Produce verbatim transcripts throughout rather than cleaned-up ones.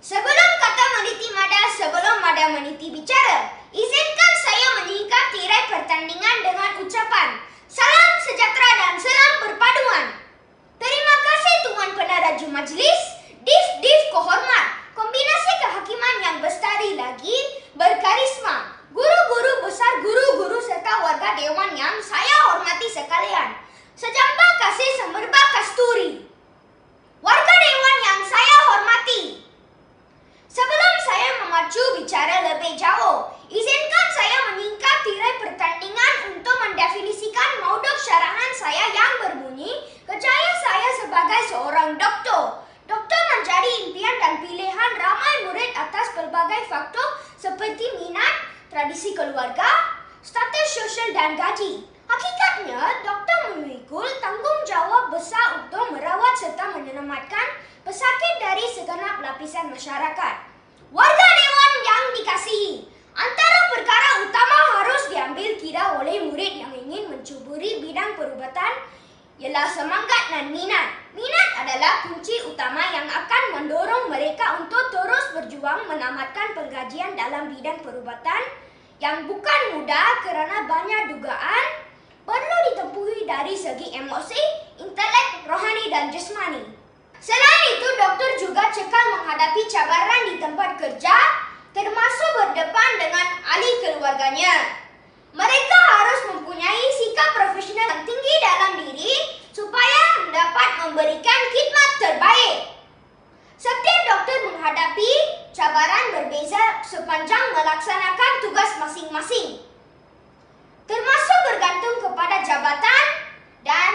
Sebelum kata meniti mada, sebelum mada meniti bicara, izinkan saya menyingkat tirai pertandingan dengan ucapan salam sejahtera dan salam berpaduan. Terima kasih Tuan Peneraju Majlis, Div-Div Kehormat, kombinasi kehakiman yang bestari lagi, berkarisma, guru-guru besar, guru-guru serta warga Dewan yang saya hormati sekalian. Sejambak kasih semerbak kasturi. Warga Dewan yang saya hormati. Sebelum saya memacu bicara lebih jauh, izinkan saya menyingkat tirai pertandingan untuk mendefinisikan modus syarahan saya yang berbunyi, kerjaya saya sebagai seorang doktor. Doktor menjadi impian dan pilihan ramai murid atas pelbagai faktor seperti minat, tradisi keluarga, status sosial dan gaji. Hakikatnya, doktor memikul tanggungjawab besar untuk merawat serta menyelamatkan pesakit dari segenap lapisan masyarakat. Warga Dewan yang dikasihi, antara perkara utama harus diambil kira oleh murid yang ingin mencuburi bidang perubatan ialah semangat dan minat. Minat adalah kunci utama yang akan mendorong mereka untuk terus berjuang menamatkan pengkajian dalam bidang perubatan yang bukan mudah kerana banyak dugaan perlu ditempuhi dari segi emosi, intelek, rohani dan jasmani. Selain itu, doktor juga cekal menghadapi cabaran di tempat kerja, termasuk berdepan dengan ahli keluarganya. Mereka harus mempunyai sikap profesional yang tinggi dalam diri supaya dapat memberikan khidmat terbaik. Setiap doktor menghadapi cabaran berbeza sepanjang melaksanakan tugas masing-masing, termasuk bergantung kepada jabatan dan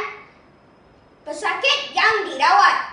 pesakit yang dirawat.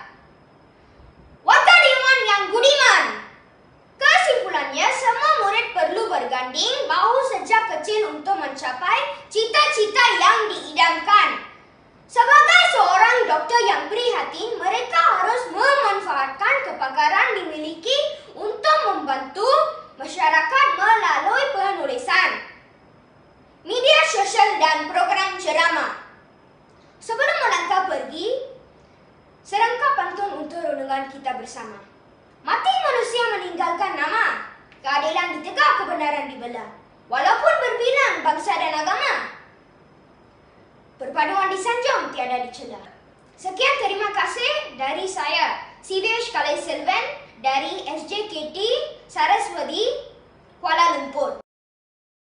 Warga Dewan yang budiman, kesimpulannya semua murid perlu berganding bahu sejak kecil untuk mencapai cita-cita yang diidamkan. Sebagai seorang doktor yang prihatin, mereka harus memanfaatkan kepakaran dimiliki untuk membantu masyarakat melalui penulisan, media sosial dan program ceramah. Sebelum melangkah pergi, serangkap pantun untuk renungan kita bersama. Mati manusia meninggalkan nama, keadilan ditegak, kebenaran dibelah, walaupun berbilang bangsa dan agama. Perpaduan disanjung, tiada dicela. Sekian, terima kasih dari saya, Sivesh Kalai Selvan dari S J K T Saraswati, Kuala Lumpur.